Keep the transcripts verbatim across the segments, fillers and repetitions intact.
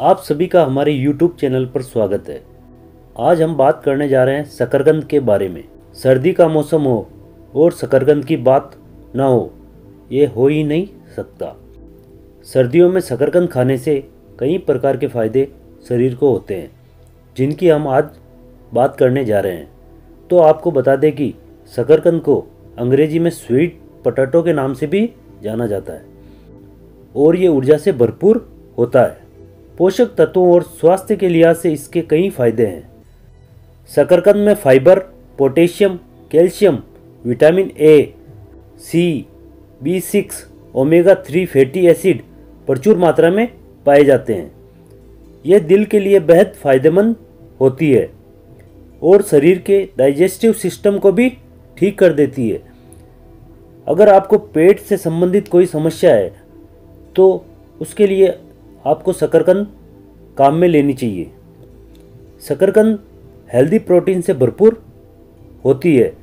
आप सभी का हमारे यूट्यूब चैनल पर स्वागत है। आज हम बात करने जा रहे हैं शकरकंद के बारे में। सर्दी का मौसम हो और शकरकंद की बात ना हो, ये हो ही नहीं सकता। सर्दियों में शकरकंद खाने से कई प्रकार के फ़ायदे शरीर को होते हैं, जिनकी हम आज बात करने जा रहे हैं। तो आपको बता दें कि शकरकंद को अंग्रेजी में स्वीट पोटैटो के नाम से भी जाना जाता है और ये ऊर्जा से भरपूर होता है। पोषक तत्वों और स्वास्थ्य के लिहाज से इसके कई फायदे हैं। शकरकंद में fibre, potassium, calcium, vitamin A, C, B six, omega three fatty acid प्रचुर मात्रा में पाए जाते हैं। यह दिल के लिए बेहद फायदेमंद होती है और शरीर के डाइजेस्टिव सिस्टम को भी ठीक कर देती है। अगर आपको पेट से संबंधित कोई समस्या है तो उसके लिए आपको शकरकंद काम में लेनी चाहिए। शकरकंद हेल्दी प्रोटीन से भरपूर होती है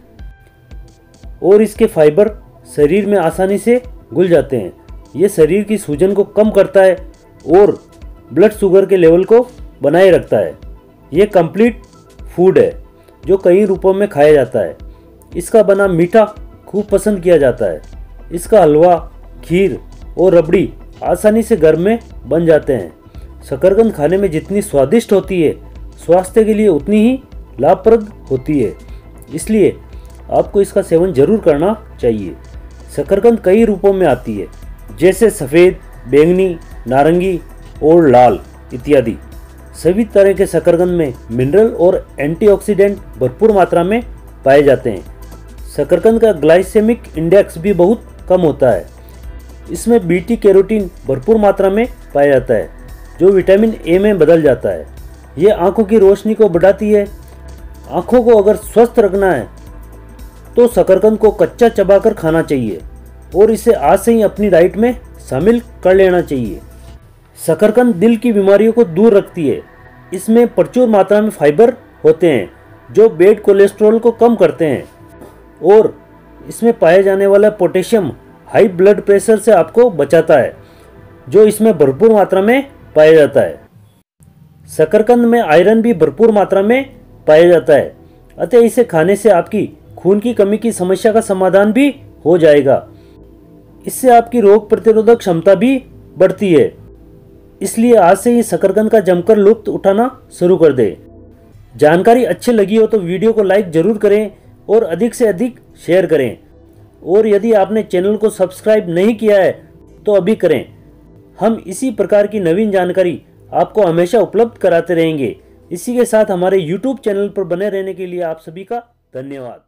और इसके फाइबर शरीर में आसानी से घुल जाते हैं। ये शरीर की सूजन को कम करता है और ब्लड शुगर के लेवल को बनाए रखता है। ये कंप्लीट फूड है जो कई रूपों में खाया जाता है। इसका बना मीठा खूब पसंद किया जाता है। इसका हलवा, खीर और रबड़ी आसानी से घर में बन जाते हैं। शकरकंद खाने में जितनी स्वादिष्ट होती है, स्वास्थ्य के लिए उतनी ही लाभप्रद होती है, इसलिए आपको इसका सेवन जरूर करना चाहिए। शकरकंद कई रूपों में आती है, जैसे सफ़ेद, बैंगनी, नारंगी और लाल इत्यादि। सभी तरह के शकरकंद में मिनरल और एंटीऑक्सीडेंट भरपूर मात्रा में पाए जाते हैं। शकरकंद का ग्लाइसेमिक इंडेक्स भी बहुत कम होता है। इसमें बीटी कैरोटीन भरपूर मात्रा में पाया जाता है, जो विटामिन ए में बदल जाता है। ये आंखों की रोशनी को बढ़ाती है। आंखों को अगर स्वस्थ रखना है तो शकरकंद को कच्चा चबाकर खाना चाहिए और इसे आज से ही अपनी डाइट में शामिल कर लेना चाहिए। शकरकंद दिल की बीमारियों को दूर रखती है। इसमें प्रचुर मात्रा में फाइबर होते हैं जो बैड कोलेस्ट्रॉल को कम करते हैं और इसमें पाए जाने वाला पोटेशियम हाई ब्लड प्रेशर से आपको बचाता है, जो इसमें भरपूर मात्रा में पाया जाता है। शकरकंद में आयरन भी भरपूर मात्रा में पाया जाता है, अतः इसे खाने से आपकी खून की कमी की समस्या का समाधान भी हो जाएगा। इससे आपकी रोग प्रतिरोधक क्षमता भी बढ़ती है, इसलिए आज से ही शकरकंद का जमकर लुत्फ उठाना शुरू कर दे। जानकारी अच्छी लगी हो तो वीडियो को लाइक जरूर करें और अधिक से अधिक शेयर करें। और यदि आपने चैनल को सब्सक्राइब नहीं किया है तो अभी करें। हम इसी प्रकार की नवीन जानकारी आपको हमेशा उपलब्ध कराते रहेंगे। इसी के साथ हमारे यूट्यूब चैनल पर बने रहने के लिए आप सभी का धन्यवाद।